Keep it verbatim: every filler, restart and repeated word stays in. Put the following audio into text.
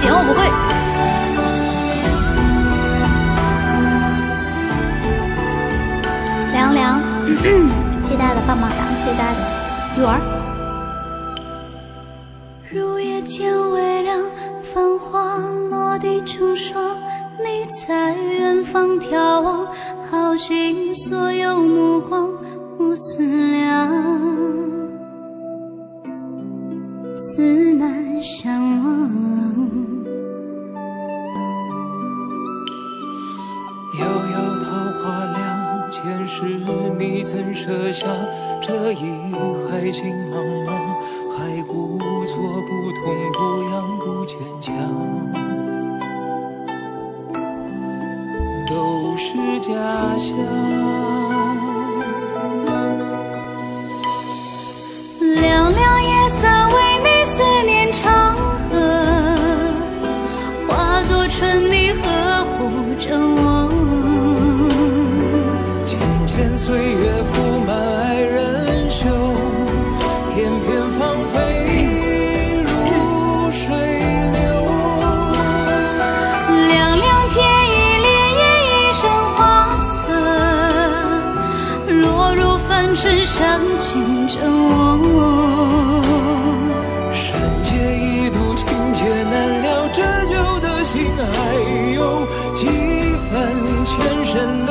行，我不会。凉凉，谢谢大家的棒棒糖，谢谢大家的鱼儿。 入夜间微凉，繁花落地成霜，你在远方眺望，耗尽所有目光，无思量，自难相忘。 遥遥桃花凉，前世你曾设下这一海情茫茫，还故作不痛不痒不坚强，都是假象。 凉凉夜色为你思念长河，化作春泥呵护着我。 浅浅岁月覆满爱人袖，片片芳菲如水流。 凉凉天意涟漪一身花色，落入凡尘伤尽着我。 世界一度情劫难料，这旧的心还有几分前生。